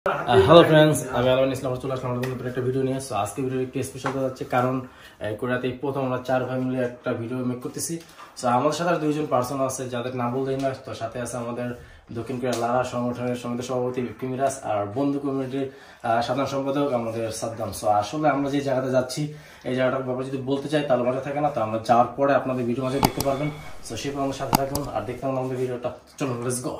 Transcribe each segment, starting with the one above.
Hello friends, আমি আলমান ইসলাম চলে আসলাম আমাদের নতুন একটা ভিডিও নিয়ে। সো আজকে ভিডিও একটু স্পেশাল হতে যাচ্ছে, কারণ কোরিয়াতেই প্রথম আমরা 4 ভাই মিলে একটা ভিডিও মেক করতেছি। সো আমাদের সাথে আর 2জন পার্সন আছে যাদের নাম বলতেই না। তো সাথে আছে আমাদের দক্ষিণ কোরিয়ার লারা সংগঠনের সমিতি সভাপতি কিমিরাজ আর বন্ধু কমিউনিটির সাধারণ সম্পাদক আমাদের সাদ্দাম। সো আসলে আমরা যে জায়গাতে যাচ্ছি এই জায়গাটার ব্যাপারে যদি বলতে চাই তাহলে মজা থাকে না। তো আমরা যাওয়ার পরে আপনাদের ভিডিও মাঝে দেখতে পারবেন। সো সেই আমাদের সাথে থাকুন আর দেখতে পাবেন আমাদের ভিডিওটা। চলুন, লেটস গো।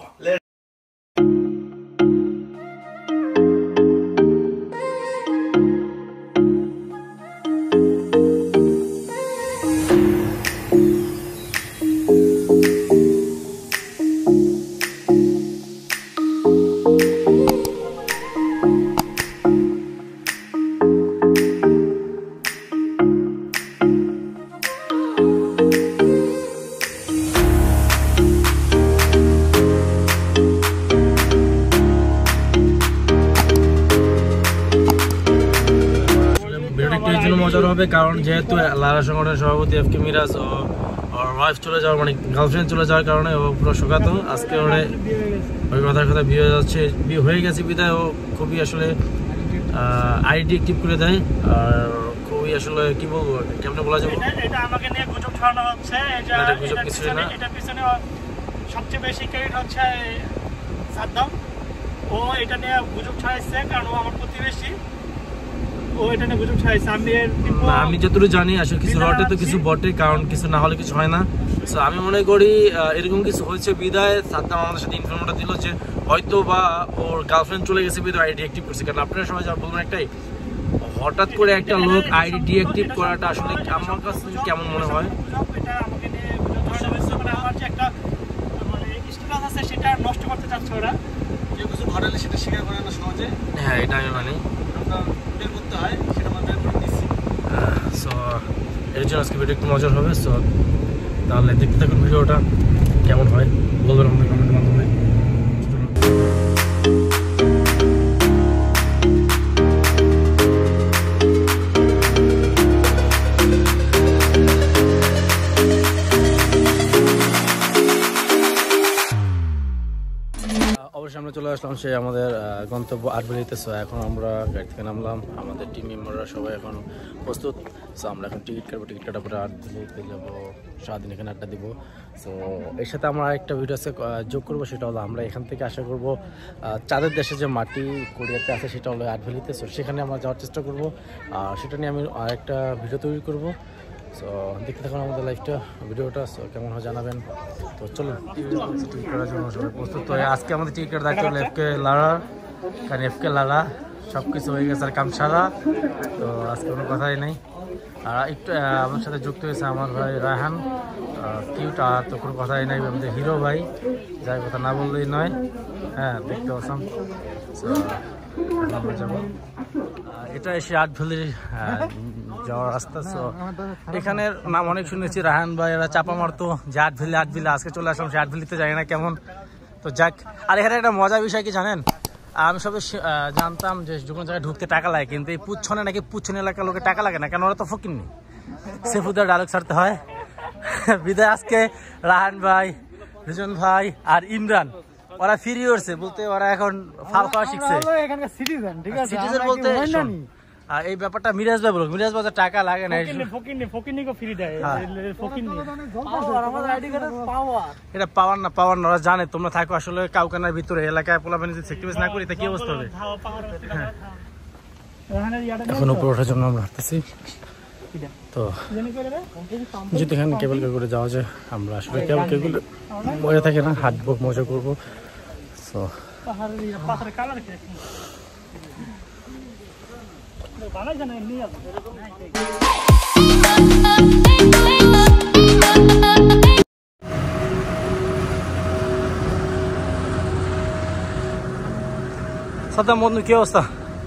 মজার হবে কারণ যেহেতু লারা সংগঠনের সভাপতি এফকে মিরাজ ও ওয়াইফ চলে যাওয়ার মানে গার্লফ্রেন্ড চলে যাওয়ার কারণে ও পুরো শোকাত। আজকে ওই কথার কথা বিয়ে যাচ্ছে, বিয়ে হয়ে গেছে বিদায় ও খুবই আসলে আইডি অ্যাক্টিভ করে দেয়। আর খুবই আসলে কি বলবো, কেমনে বলা যাবে, এটা আমাকে নিয়ে গুজব ছড়ানো হচ্ছে। এটা গুজব কিছু না, এটা পিছনে সবচেয়ে বেশি ক্রেডিট হচ্ছে সাদ্দাম। ও এটা নিয়ে গুজব ছড়াইছে কারণ ও আমার প্রতিবেশী। আমি যতটুকু জানি আসলে কিছু রটে তো কিছু বটে, কারণ কিছু না হলে কিছু হয় না। সো আমি মনে করি এরকম কিছু হয়েছে বিদায় সাদ্দাম আমাদের সাথে ইনফরমেশনটা দিল যে হয়তো বা ওর গার্লফ্রেন্ড চলে গেছে বিদায় আইডি অ্যাক্টিভ করছে। কারণ আপনারা সবাই যা বলবেন একটাই, হঠাৎ করে একটা লোক আইডি ডিঅ্যাক্টিভ করাটা আসলে আমার কাছে কেমন মনে হয়। সেটা নষ্ট করতে চাচ্ছে ওরা, কেউ কিছু ঘটালে সেটা স্বীকার করে না সহজে। হ্যাঁ, এটা আমি মানি। করতে হয় সেটা আমরা বের করে দিচ্ছি। সো এর জন্য আজকে ভিডিও একটু মজার হবে। সো তাহলে দেখতে থাকুন ভিডিওটা, কেমন হয় বলবেন আমাদের কমেন্টের মাধ্যমে। অবশ্যই আমরা চলে আসলাম সেই আমাদের গন্তব্য আটবেলিতে। সো এখন আমরা গাড়ি থেকে নামলাম, আমাদের টিম মেম্বাররা সবাই এখন প্রস্তুত। সো আমরা এখন টিকিট কাটবো, টিকিট কাটার পরে আটবেলিতে যাবো, সারাদিন এখানে আড্ডা দিব। সো এর সাথে আমরা আরেকটা ভিডিও আছে যোগ করবো, সেটা হলো আমরা এখান থেকে আশা করবো চাঁদের দেশে যে মাটি কোরিয়াতে আছে সেটা হলো আটবেলিতে। সো সেখানে আমরা যাওয়ার চেষ্টা করবো, আর সেটা নিয়ে আমি আরেকটা ভিডিও তৈরি করবো। সো দেখতে থাকুন আমাদের লাইভটা, ভিডিওটা। সো কেমন হয় জানাবেন। তো চলুন, টিকিট কাটার জন্য সবাই প্রস্তুত। তো আজকে আমাদের টিকিট কাটার দায়িত্ব হলো এফকে লারা, কারণ এফকে লারা সব কিছু হয়ে গেছে আর কাম সারা। তো আজকে কোনো কথাই নেই। আর একটু আমার সাথে যুক্ত হয়েছে আমার ভাই রায়হান কিউট, আর তো কোনো কথাই নাই আমাদের হিরো ভাই, যাই কথা না বললেই নয়। হ্যাঁ, দেখতে পাচ্ছেন। সো আমরা যাবো, এটা এসে আটভেলির যাওয়ার রাস্তা। সো এখানের নাম অনেক শুনেছি, রাহান ভাই এরা চাপা মারতো যে আটভেলি আটভেলি, আজকে চলে আসলাম সে আটভেলিতে, জানি না কেমন। তো যাক, আর এখানে একটা মজার বিষয় কি জানেন, আমি সবে জানতাম যে যে কোনো জায়গায় ঢুকতে টাকা লাগে, কিন্তু এই পুচ্ছনে নাকি পুচ্ছন এলাকার লোকে টাকা লাগে না, কেন ওরা তো ফকিরনি, সেফুদের ডায়লগ ছাড়তে হয়। বিদায় আজকে রাহান ভাই, রিজন ভাই আর ইমরান ওরা ফিরে উঠছে, বলতে ওরা এখন ফাল খাওয়া শিখছে। সিটিজেন বলতে এই ব্যাপারটা মিরাজ ভাই বলুক, মিরাজ ভাই টাকা লাগে না, এটা পাওয়ার না পাওয়ার না ওরা জানে। তোমরা থাকো আসলে কাউকানার ভিতরে এলাকায় পোলাপানি যদি সেক্টিভাইজ না করি তা কি অবস্থা হবে। এখন উপরে ওঠার জন্য আমরা হাঁটতেছি। তো যদি এখানে কেবল করে যাওয়া যায়, আমরা আসলে কেবল কেবল মজা থাকে না, হাঁটবো মজা করবো। সো সাদ্দাম বন্ধু, কি অবস্থা?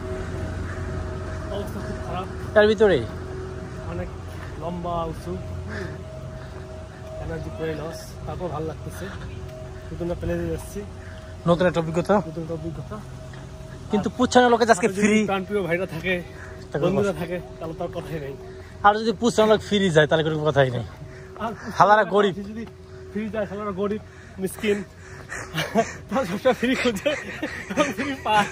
তার ভিতরে অনেক লম্বা উঁচু, এনার্জি প্রয়োগ লস, তারপর ভালো লাগতেছে। নতুন একটা প্লেনে যাচ্ছি, নতুন একটা অভিজ্ঞতা, নতুন একটা অভিজ্ঞতা। কিন্তু পুচ্ছানোর লোকে আজকে ফ্রি, প্রাণপ্রিয় ভাইরা থাকে, বন্ধুরা থাকে, তাহলে তার কথাই নেই। আর যদি পুচ্ছানোর লোক ফ্রি যায় তাহলে কোনো কথাই নেই। হালারা গরিব, যদি ফ্রি যায় হালারা গরিব মিসকিন। ফ্রি খুঁজে ফ্রি পায়।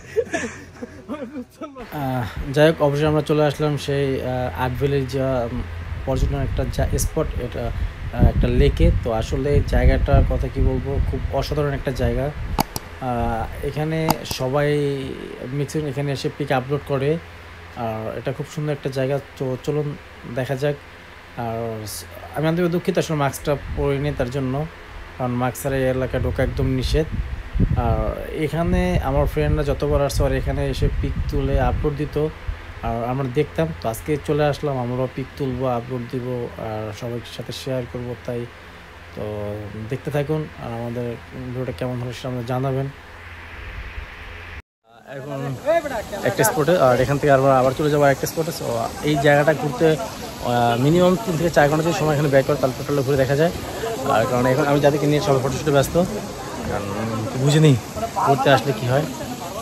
যাই হোক, অবশ্যই আমরা চলে আসলাম সেই আর্ট ভ্যালির যা পর্যটন একটা স্পট, এটা একটা লেকে। তো আসলে জায়গাটার কথা কি বলবো, খুব অসাধারণ একটা জায়গা। এখানে সবাই ম্যাক্সিমাম এখানে এসে পিক আপলোড করে, আর এটা খুব সুন্দর একটা জায়গা। তো চলুন দেখা যাক। আর আমি আমাদের দুঃখিত আসলে মাস্কটা পরিনি তার জন্য, কারণ মাস্ক ছাড়া এই এলাকায় ঢোকা একদম নিষেধ। আর এখানে আমার ফ্রেন্ডরা যতবার আসছে আর এখানে এসে পিক তুলে আপলোড দিত, আর আমরা দেখতাম। তো আজকে চলে আসলাম, আমরাও পিক তুলবো, আপলোড দিব আর সবার সাথে শেয়ার করব। তাই তো দেখতে থাকুন, আর আমাদের ভিডিওটা কেমন হলো সেটা আমাদের জানাবেন। এখন একটা স্পটে, আর এখান থেকে আমরা আবার চলে যাবো একটা স্পটে। সো এই জায়গাটা ঘুরতে মিনিমাম 3 থেকে 4 ঘন্টা যদি সময় এখানে ব্যয় করে তাহলে টোটালে ঘুরে দেখা যায়। আর কারণ এখন আমি যাদেরকে নিয়ে সবাই ফটোশুটে ব্যস্ত, কারণ বুঝিনি ঘুরতে আসলে কী হয়।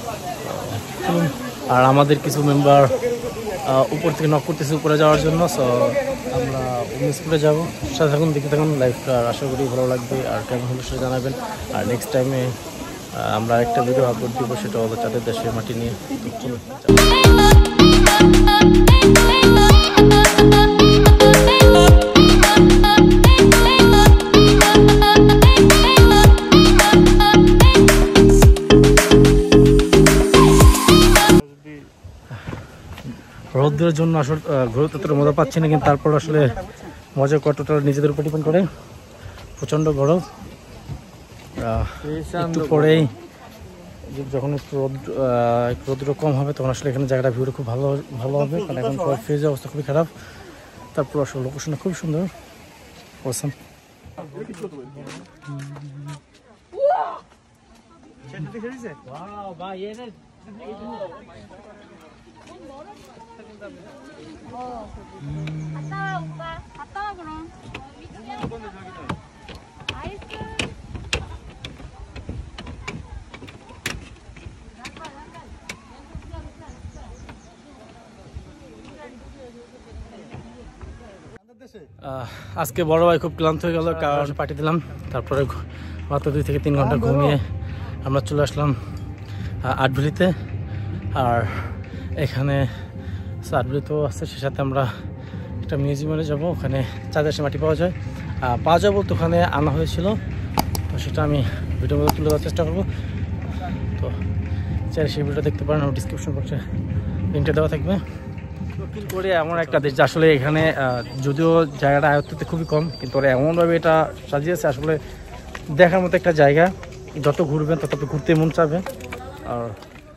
আর আমাদের কিছু মেম্বার উপর থেকে নক করতেছে উপরে যাওয়ার জন্য। সো আমরা স্কুলে যাবো, সাথে থাকুন, দেখতে থাকুন লাইফটা। আর আশা করি ভালো লাগবে, আর কেমন হলো সেটা জানাবেন। আর নেক্সট টাইমে আমরা একটা ভিডিও আপলোড দিব, সেটা হলো চাঁদের দেশের মাটি নিয়ে। রোদ্রের জন্য আসলে ঘুরতে ততটা মজা পাচ্ছি না, কিন্তু তারপর আসলে মজা কতটা নিজেদের উপর ডিপেন্ড করে। প্রচণ্ড গরম, একটু পরেই যখন একটু রোদ্র কম হবে তখন আসলে এখানে জায়গাটা ভিউটা খুব ভালো হবে। কারণ এখন সবার ফ্রিজের অবস্থা খুবই খারাপ। তারপর আসলে লোকেশনটা খুব সুন্দর, অসাম। 갔다 와 그럼. 아이스. আজকে বড় ভাই খুব ক্লান্ত হয়ে গেল, কারণ পাঠিয়ে দিলাম। তারপরে মাত্র 2 থেকে 3 ঘন্টা ঘুমিয়ে আমরা চলে আসলাম আর্ট ভ্যালিতে। আর এখানে আর্ট ভ্যালি তো আছে, সে সাথে আমরা একটা মিউজিয়ামে যাবো। ওখানে চাঁদের দেশের মাটি পাওয়া যায় বলতে ওখানে আনা হয়েছিল। তো সেটা আমি ভিডিওর মধ্যে তুলে দেওয়ার চেষ্টা করবো। তো চাইলে সেই ভিডিওটা দেখতে পারেন, আমার ডিসক্রিপশন বক্সে লিঙ্কটা দেওয়া থাকবে। দক্ষিণ কোরিয়া এমন একটা দেশ, আসলে এখানে যদিও জায়গাটা আয়ত্ততে খুবই কম, কিন্তু ওরা এমনভাবে এটা সাজিয়েছে আসলে দেখার মতো একটা জায়গা। যত ঘুরবেন তত ঘুরতে মন চাবে। আর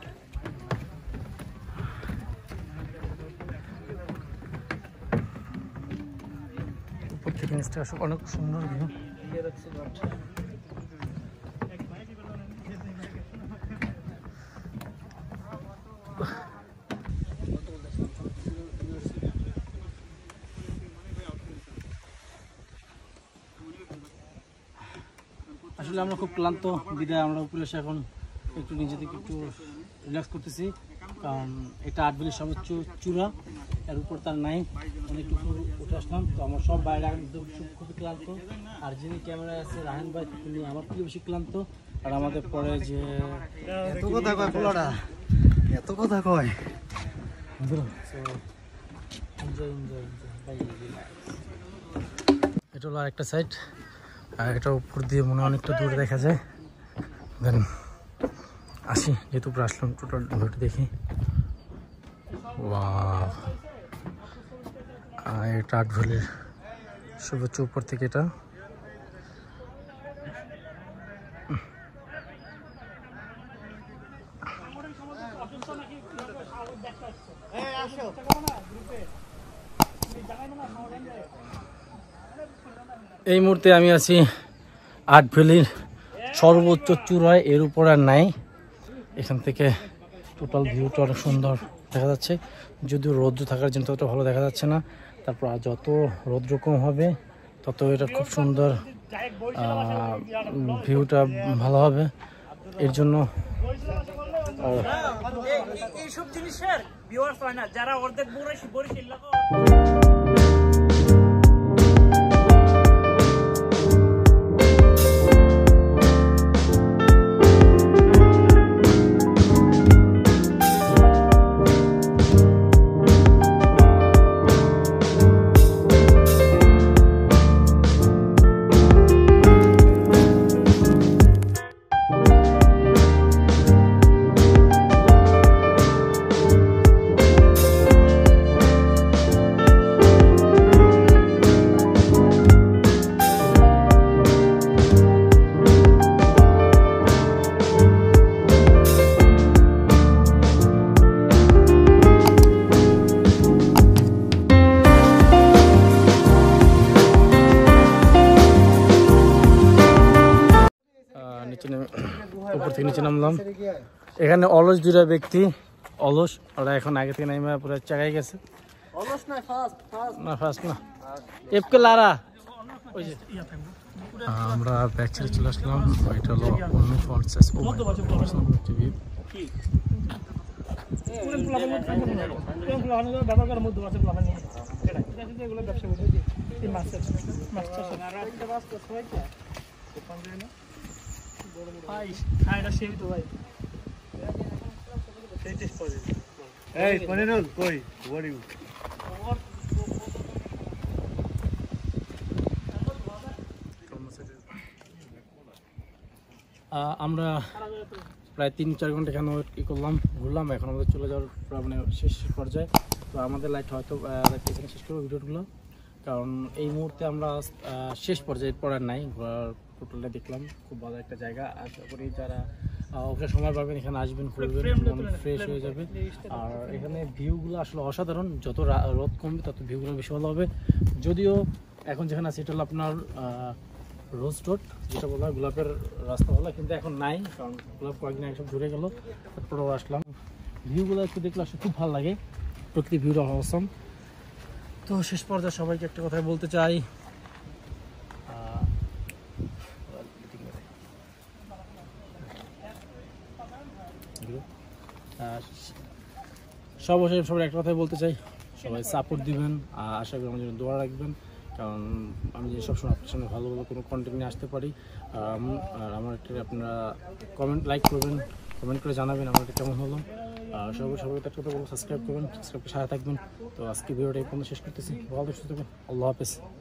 উপর থেকে নিচটা আসলে অনেক সুন্দর ভিউ। আসলে আমরা খুব ক্লান্ত বিদায় আমরা উপরে এসে এখন একটু নিজেদেরকে একটু রিল্যাক্স করতেছি, কারণ এটা আর্ট ভ্যালির সর্বোচ্চ চূড়া, এর উপর তার নাই। অনেকটু উঠে আসলাম। তো আমরা সব বাইরে একদম খুবই ক্লান্ত। আর যিনি ক্যামেরায় আছে রাহান ভাই, তিনি আমার থেকে বেশি ক্লান্ত। আর আমাদের পরে যে এত কথা কয় পোলাটা, এত কথা কয়। এটা হলো আরেকটা সাইড, আর এটা উপর দিয়ে মনে অনেকটা দূরে দেখা যায়। দেন আসি, যেহেতু উপরে আসলাম টোটাল ভিউটা দেখি। ওয়াও, এটা আর্ট ভ্যালির সর্বোচ্চ উপর থেকে এটা। এই মুহূর্তে আমি আছি আর্ট ভ্যালির সর্বোচ্চ চূড়ায়, এর উপর আর নাই। এখান থেকে টোটাল ভিউটা অনেক সুন্দর দেখা যাচ্ছে, যদিও রৌদ্র থাকার জন্য ততটা ভালো দেখা যাচ্ছে না। তারপর যত রৌদ্র কম হবে তত এটা খুব সুন্দর ভিউটা ভালো হবে। এর জন্য এইসব জিনিসের ভিউয়ার্স হয় না, যারা অর্ধেক বরিশাল থেকে নিচে নামলাম। এখানে অলস দুইটা ব্যক্তি, অলস ওরা এখন আগে থেকে নামে পুরো চাকাই গেছে। না ফার্স্ট না, এফকে লারা। ওই যে আমরা ব্যাক ছেড়ে চলে আসলাম। এটা হলো অন্য ফন্টসেস ভিউ। আমরা প্রায় 3-4 ঘন্টা এখানে ই করলাম, ঘুরলাম। এখন আমাদের চলে যাওয়ার মানে শেষ পর্যায়ে। তো আমাদের লাইট হয়তো এখানে শেষ করবো ভিডিওগুলো, কারণ এই মুহূর্তে আমরা শেষ পর্যায়ে পড়ার নাই। ঘোরার টোটালটা দেখলাম, খুব ভালো একটা জায়গা। আশা করি যারা ওখানে সময় পাবেন এখানে আসবেন, ঘুরবেন, মন ফ্রেশ হয়ে যাবে। আর এখানে ভিউগুলো আসলে অসাধারণ। যত রোদ কমবে তত ভিউগুলো বেশি ভালো হবে। যদিও এখন যেখানে আছে এটা হলো আপনার রোজ রোড, যেটা বলা হয় গোলাপের রাস্তা বলা, কিন্তু এখন নাই, কারণ গোলাপ কয়েকদিন আগে সব ঘুরে গেল। তারপরেও আসলাম, ভিউগুলো একটু দেখলে আসলে খুব ভালো লাগে, প্রকৃতি ভিউটা অসম। তো শেষ পর্যায়ে সবাইকে একটা কথাই বলতে চাই, সবাই একটা কথাই বলতে চাই, সবাই সাপোর্ট দিবেন। আশা করি আমার জন্য দোয়া রাখবেন, কারণ আমি যে সবসময় আপনার সামনে ভালো ভালো কোনো কন্টেন্ট নিয়ে আসতে পারি। আর আমার একটা আপনারা লাইক করবেন, কমেন্ট করে জানাবেন আমার এটা কেমন হলো। সবাই একটা কথা বলবো, সাবস্ক্রাইব করবেন, সাথে থাকবেন। তো আজকে ভিডিওটা এই পর্যন্ত শেষ করতেছি। ভালো সুস্থ থাকবেন, আল্লাহ হাফেজ।